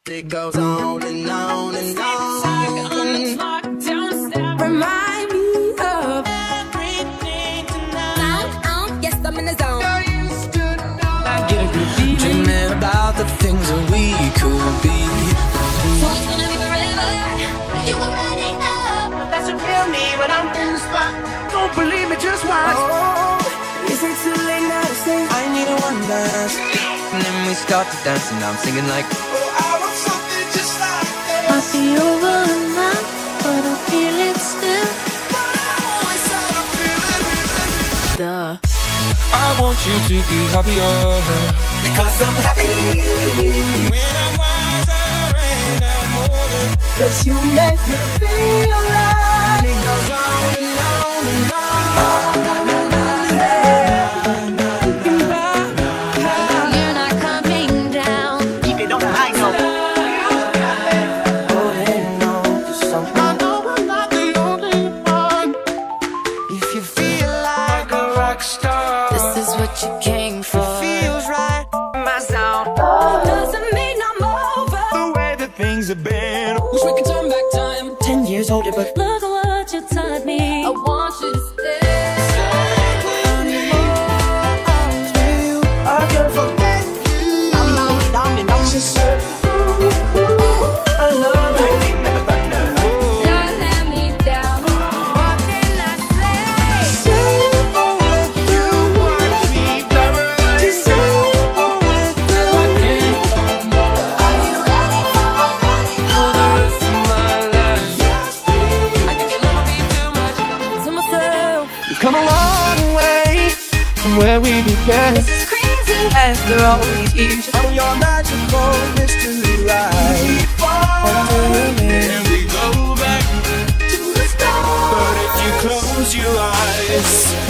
It goes on and on and on. Remind me of everything tonight. Yes, I'm in the zone. Dreaming about the things that we could be. So it's gonna be forever. You already know. That's what feel me when I'm in the spot. Don't believe me, just watch. Oh, is it too late now to say I need a one dance? And then we start to dance and I'm singing like, oh, I want something just like this. Might be over now, but I feel it still. I want you to be happier, because I'm happy. when I'm wiser and I'm older. 'Cause you make me feel right. It goes on and on and on. You're not coming down. Keep it on the high note. Holding on to something. I know I'm not the only one. If you feel like a rock star, This is what you came for. feels right. My sound. Doesn't mean I'm over. The way that things have been. Wish we could turn back time 10 years older, but Look at what you taught me. I want you to stay. I can forget you. I'm down and down. She said, I love you. Don't let me down. What can I say? Say with you, watch me flourish. She said with you, I can't Are you ready for the rest of my life. I think you love me too much. to myself? We've come a long way from where we began. This is crazy. After all these years, on your magical mystery ride. And we go back To the stars. but if you close your eyes,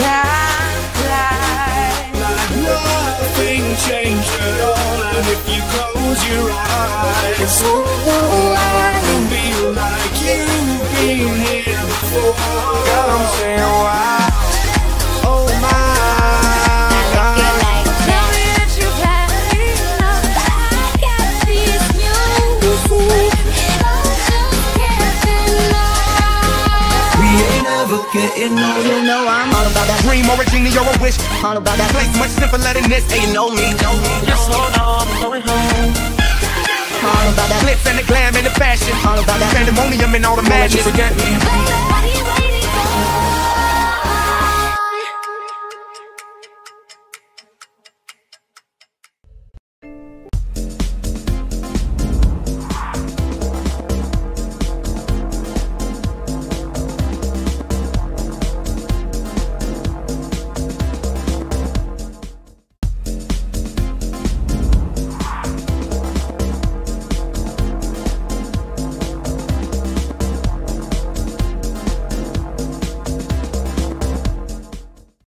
like nothing changed at all. And if you close your eyes, it'll be like you've been here before. God, I'm saying wow. Oh my God. Tell me that you had enough. I got this music. I just can't deny. We ain't ever getting old. You know I'm all about that. Dream or a genie or a wish. All about that. Place much simpler than this. Hey, you know me, know me. Just hold on, I'm going home. All about that. Glitz and the glam and the fashion. All about that. Pandemonium and all the magic. Forget me. Nobody